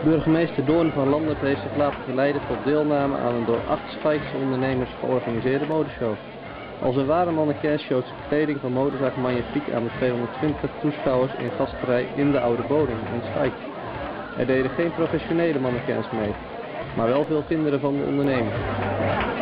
Burgemeester Doorn van Landen heeft zich laten verleiden tot deelname aan een door 8 Schaikse ondernemers georganiseerde modeshow. Als een ware mannequin showt ze kleding van modezaak Magnifique aan de 220 toeschouwers in gasterij in de Oude Bodem in Schaik. Er deden geen professionele mannequins mee, maar wel veel kinderen van de ondernemers.